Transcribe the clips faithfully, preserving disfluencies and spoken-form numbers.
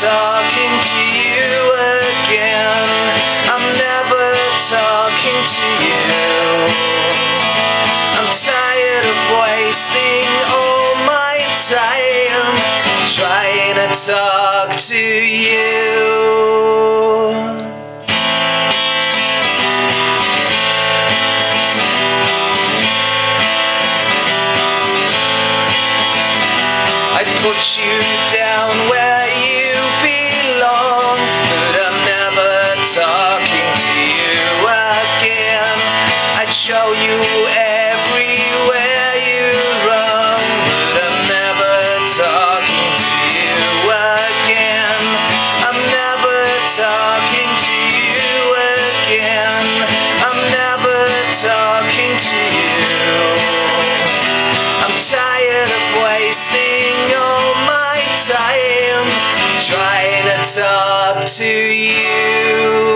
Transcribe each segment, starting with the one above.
talking to you again. I'm never talking to you. I'm tired of wasting all my time trying to talk to you. I put you down where you belong, but I'm never talking to you again. I'd show you everywhere you run, but I'm never talking to you again. I'm never talking to you again. I'm never talking to you. I'm tired of wasting all my time trying to talk to you.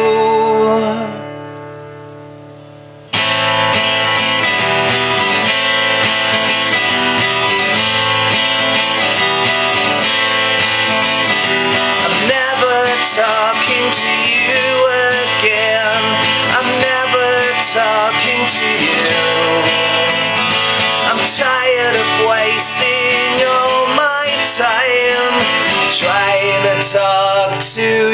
I'm never talking to you again. I'm never talking to you. I'm tired of wasting all my time trying to talk to